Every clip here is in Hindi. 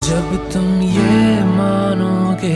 जब तुम ये मानोगे,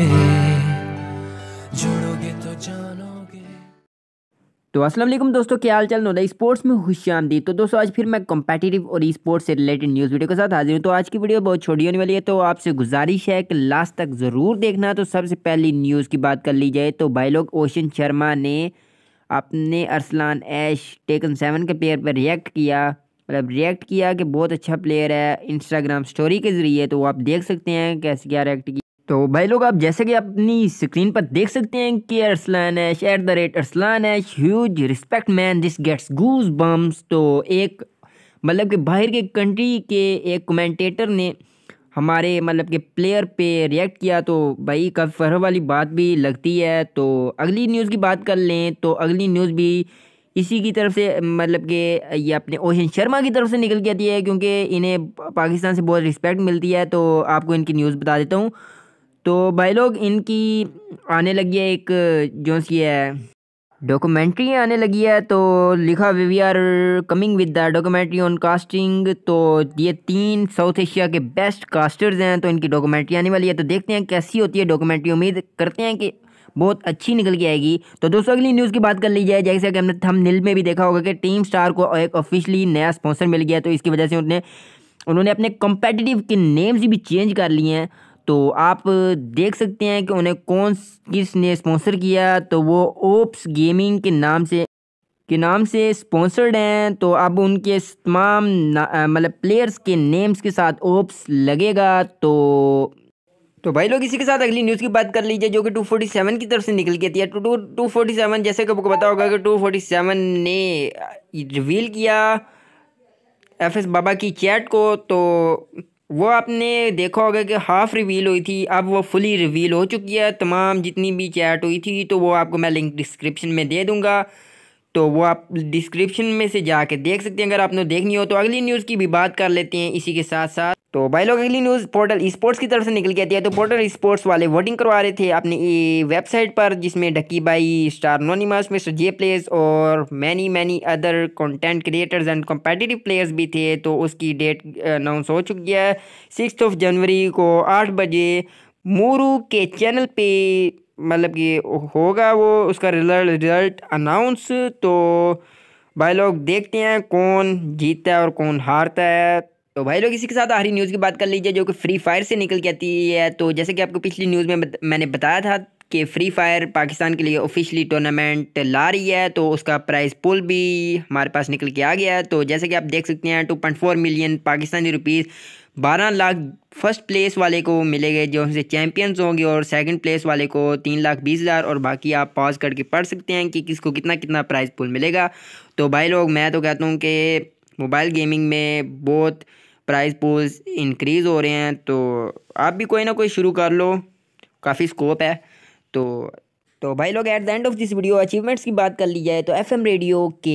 जुड़ोगे तो जानोगे। तो अस्सलाम वालेकुम दोस्तों, क्या हाल चाल। नोदा स्पोर्ट्स में खुशामदीद। तो दोस्तों आज फिर मैं कॉम्पिटिटिव और ई स्पोर्ट्स से रिलेटेड न्यूज़ वीडियो के साथ हाजिर हूँ। तो आज की वीडियो बहुत छोटी होने वाली है, तो आपसे गुजारिश है कि लास्ट तक ज़रूर देखना। तो सबसे पहली न्यूज़ की बात कर ली जाए तो भाई लोग ओशन शर्मा ने अपने अरसलान ऐश टेकन 7 के प्लेयर पर रिएक्ट किया कि बहुत अच्छा प्लेयर है इंस्टाग्राम स्टोरी के ज़रिए। तो आप देख सकते हैं कैसे क्या रिएक्ट किया। तो भाई लोग आप जैसे कि अपनी स्क्रीन पर देख सकते हैं कि Arslan Ash @Arslan Ash huge respect man, this gets goose bumps. तो एक मतलब कि बाहर के कंट्री के एक कमेंटेटर ने हमारे मतलब के प्लेयर पे रिएक्ट किया, तो भाई काफ़ी फर्क वाली बात भी लगती है। तो अगली न्यूज़ की बात कर लें तो अगली न्यूज़ भी इसी की तरफ से मतलब कि ये अपने ओशन शर्मा की तरफ से निकल के आती है, क्योंकि इन्हें पाकिस्तान से बहुत रिस्पेक्ट मिलती है। तो आपको इनकी न्यूज़ बता देता हूँ। तो भाई लोग इनकी आने लगी है एक जो सी है डॉक्यूमेंट्री आने लगी है। तो लिखा we are coming with the documentary on casting. तो ये 3 साउथ एशिया के बेस्ट कास्टर्स हैं, तो इनकी डॉक्यूमेंट्री आने वाली है। तो देखते हैं कैसी होती है डॉक्यूमेंट्री, उम्मीद करते हैं कि बहुत अच्छी निकल के आएगी। तो दोस्तों अगली न्यूज़ की बात कर ली जाए, जैसे कि हमने थंबनेल में भी देखा होगा कि टीम स्टार को एक ऑफिशियली नया स्पॉन्सर मिल गया। तो इसकी वजह से उन्होंने अपने कॉम्पिटिटिव के नेम्स भी चेंज कर लिए हैं। तो आप देख सकते हैं कि उन्हें किसने स्पॉन्सर किया। तो वो ओप्स गेमिंग के नाम से स्पॉन्सर्ड हैं। तो अब उनके तमाम मतलब प्लेयर्स के नेम्स के साथ ओप्स लगेगा। तो भाई लोग इसी के साथ अगली न्यूज़ की बात कर लीजिए, जो कि 247 की तरफ से निकल के आती है। 247 जैसे कि आपको पता होगा कि 247 ने रिवील किया एफएस बाबा की चैट को। तो वो आपने देखा होगा कि हाफ रिवील हुई थी, अब वो फुली रिवील हो चुकी है। तमाम जितनी भी चैट हुई थी, तो वो आपको मैं लिंक डिस्क्रिप्शन में दे दूंगा, तो वो आप डिस्क्रिप्शन में से जाके देख सकते हैं अगर आपने देखनी हो। तो अगली न्यूज़ की भी बात कर लेते हैं इसी के साथ साथ। तो भाई लोग अगली न्यूज़ पोर्टल स्पोर्ट्स की तरफ से निकल के आती है। तो पोर्टल स्पोर्ट्स वाले वोटिंग करवा रहे थे अपनी वेबसाइट पर, जिसमें Ducky Bhai, Star Anonymous, mister Jay plays और many other content creators and competitive players भी थे। तो उसकी डेट अनाउंस हो चुकी है 6 जनवरी को 8 बजे मोरू के चैनल पे, मतलब कि होगा वो उसका रिजल्ट अनाउंस। तो भाई लोग देखते हैं कौन जीतता है और कौन हारता है। तो भाई लोग इसी के साथ आखिरी न्यूज़ की बात कर लीजिए, जो कि फ्री फायर से निकल के आती है। तो जैसे कि आपको पिछली न्यूज़ में मैंने बताया था कि फ्री फायर पाकिस्तान के लिए ऑफिशियली टूर्नामेंट ला रही है। तो उसका प्राइस पूल भी हमारे पास निकल के आ गया है। तो जैसे कि आप देख सकते हैं 2.4 million Pakistani rupees 12 lakh first place वाले को मिलेंगे, जो उनसे चैंपियंस होंगे, और सेकंड प्लेस वाले को 3,20,000। और बाकी आप पॉज करके पढ़ सकते हैं कि किसको कितना कितना प्राइस पूल मिलेगा। तो भाई लोग मैं तो कहता हूँ कि मोबाइल गेमिंग में बहुत प्राइस पूल्स इंक्रीज़ हो रहे हैं, तो आप भी कोई ना कोई शुरू कर लो, काफ़ी स्कोप है। तो तो भाई लोग at the end of this video achievements की बात कर ली जाए तो एफएम रेडियो के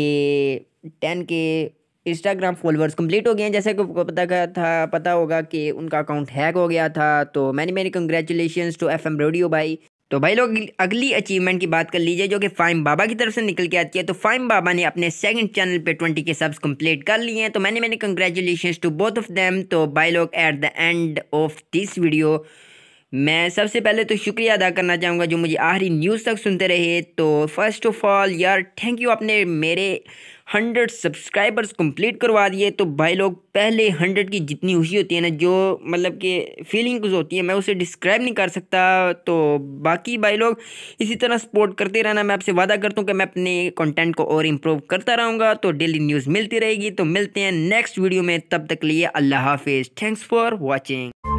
10 के इंस्टाग्राम फॉलोअर्स कंप्लीट हो गए हैं। जैसे कि आपको पता होगा कि उनका अकाउंट हैक हो गया था। तो many congratulations to FM radio भाई। तो भाई लोग अगली अचीवमेंट की बात कर लीजिए, जो कि फाइम बाबा की तरफ से निकल के आती है। तो फाइम बाबा ने अपने सेकंड चैनल पे 20 के सब्स कंप्लीट कर लिए हैं। तो many congratulations to both of them. तो भाई लोग at the end of this video मैं सबसे पहले तो शुक्रिया अदा करना चाहूँगा जो मुझे आखिरी न्यूज़ तक सुनते रहे। तो फर्स्ट ऑफ ऑल यार थैंक यू, आपने मेरे 100 सब्सक्राइबर्स कंप्लीट करवा दिए। तो भाई लोग पहले 100 की जितनी खुशी होती है ना, जो मतलब कि फीलिंग्स होती है, मैं उसे डिस्क्राइब नहीं कर सकता। तो बाकी भाई लोग इसी तरह सपोर्ट करते रहना। मैं आपसे वादा करता हूँ कि मैं अपने कंटेंट को और इम्प्रूव करता रहूँगा। तो डेली न्यूज़ मिलती रहेगी। तो मिलते हैं नेक्स्ट वीडियो में, तब तक लिए अल्लाह हाफिज़। Thanks for watching.